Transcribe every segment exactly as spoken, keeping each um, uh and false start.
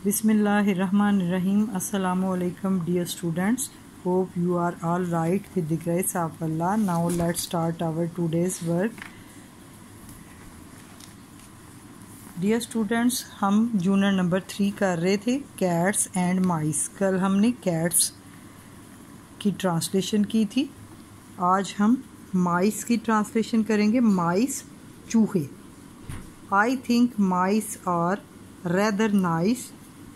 Bismillahirrahmanirrahim. Assalamu alaikum dear students. Hope you are all right with the grace of Allah. Now let's start our today's work. Dear students, हम junior number three कर रहे थे cats and माइस. कल हमने cats की translation की थी. आज हम माइस की ट्रांसलेशन करेंगे. माइस चूहे. I think mice are rather nice.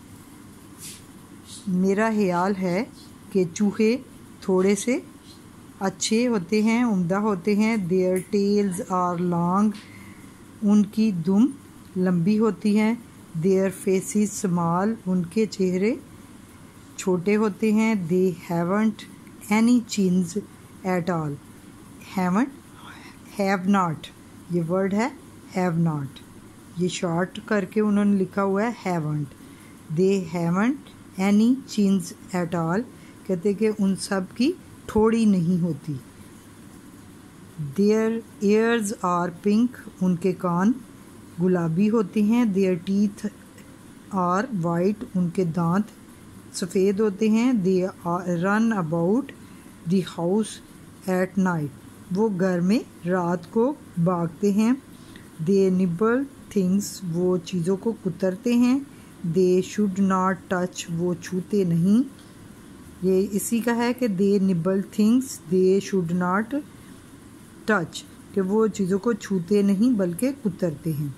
मेरा ख्याल है कि चूहे थोड़े से अच्छे होते हैं, उम्दा होते हैं. Their tails are long. उनकी दुम लंबी होती हैं. Their faces small. उनके चेहरे छोटे होते हैं. They haven't any chins at all. Haven't have not, ये वर्ड है हैव नॉट. ये शॉर्ट करके उन्होंने लिखा हुआ है haven't. They haven't any chins at all. कहते कि उन सब की ठोड़ी नहीं होती. Their ears are pink. उनके कान गुलाबी होते हैं. Their teeth are white. उनके दांत सफ़ेद होते हैं. They run about the house at night. वो घर में रात को भागते हैं. They nibble things. वो चीज़ों को कुतरते हैं. They should not touch. वो छूते नहीं. ये इसी का है कि they nibble things they should not touch, कि वो चीज़ों को छूते नहीं बल्कि कुतरते हैं.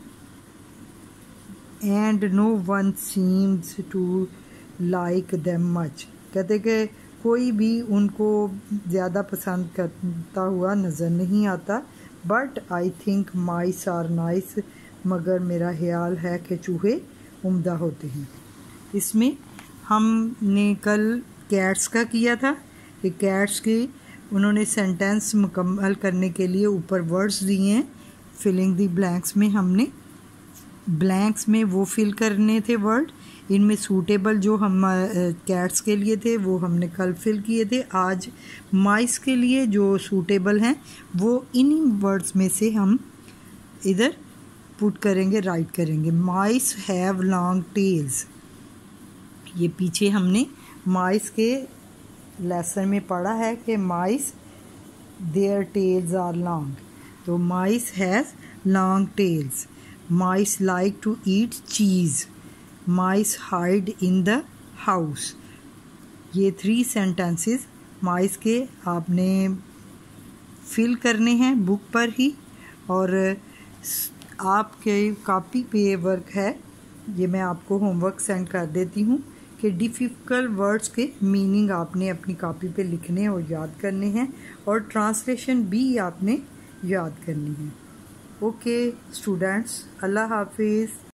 And no one seems to like them much. कहते कि कोई भी उनको ज़्यादा पसंद करता हुआ नज़र नहीं आता. But I think mice are nice. मगर मेरा ख्याल है कि चूहे उम्दा होते हैं. इसमें हमने कल कैट्स का किया था कि कैट्स की उन्होंने सेंटेंस मुकम्मल करने के लिए ऊपर वर्ड्स दिए हैं. फिलिंग दी ब्लैंक्स में हमने ब्लैंक्स में वो फिल करने थे वर्ड. इनमें सूटेबल जो हम कैट्स के लिए थे वो हमने कल फिल किए थे. आज माइस के लिए जो सूटेबल हैं वो इन्हीं वर्ड्स में से हम इधर पुट करेंगे, राइट करेंगे. Mice have long tails. ये पीछे हमने माइस के लेसन में पढ़ा है कि mice their tails are long. तो mice has long tails. Mice like to eat cheese. Mice hide in the house. ये थ्री सेंटेंसेस माइस के आपने फिल करने हैं बुक पर ही. और आपके कॉपी पे वर्क है, ये मैं आपको होमवर्क सेंड कर देती हूँ कि डिफ़िकल्ट वर्ड्स के मीनिंग आपने अपनी कॉपी पे लिखने और याद करने हैं और ट्रांसलेशन भी आपने याद करनी है. ओके स्टूडेंट्स, अल्लाह हाफिज़.